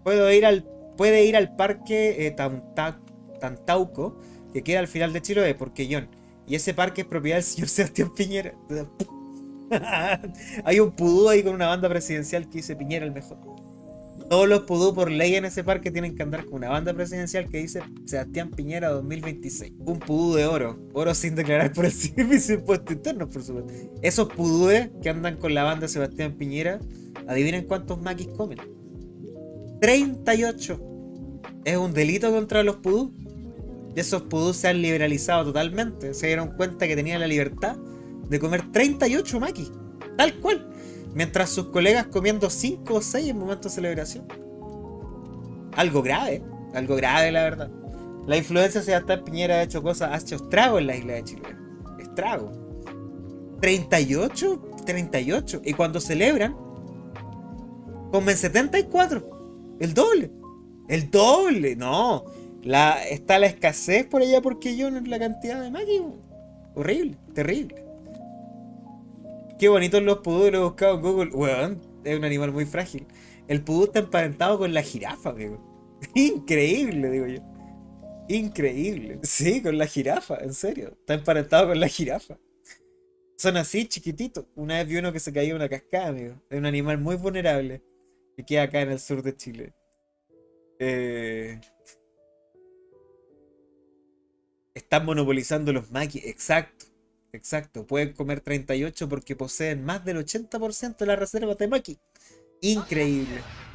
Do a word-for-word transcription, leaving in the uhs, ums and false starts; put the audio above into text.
Puedo ir al, puede ir al parque eh, Tanta- Tantauco, que queda al final de Chiloé, porque John. Y ese parque es propiedad del señor Sebastián Piñera. Hay un pudú ahí con una banda presidencial que dice Piñera el mejor. Todos los pudú por ley en ese parque tienen que andar con una banda presidencial que dice Sebastián Piñera dos mil veintiséis. Un pudú de oro. Oro sin declarar por el Servicio de Impuestos Internos, por supuesto. Esos pudúes que andan con la banda Sebastián Piñera, adivinen cuántos maquis comen. treinta y ocho. Es un delito contra los pudú. Y esos pudús se han liberalizado totalmente. Se dieron cuenta que tenían la libertad de comer treinta y ocho maquis. Tal cual. Mientras sus colegas comiendo cinco o seis en momentos de celebración. Algo grave, algo grave la verdad. La influencia de Sebastián Piñera ha hecho cosas, ha hecho estrago en la isla de Chile. Estrago. treinta y ocho, treinta y ocho. Y cuando celebran, comen setenta y cuatro. El doble. El doble, no. La, está la escasez por allá porque yo no es la cantidad de máquinas. Horrible, terrible. Qué bonitos los pudú, lo he buscado en Google. Weón, es un animal muy frágil. El pudú está emparentado con la jirafa, amigo. Increíble, digo yo. Increíble. Sí, con la jirafa, en serio. Está emparentado con la jirafa. Son así, chiquititos. Una vez vi uno que se cayó en una cascada, amigo. Es un animal muy vulnerable. Que queda acá en el sur de Chile. Eh... Están monopolizando los maquis. Exacto. Exacto, pueden comer treinta y ocho porque poseen más del ochenta por ciento de las reservas de maqui. Increíble.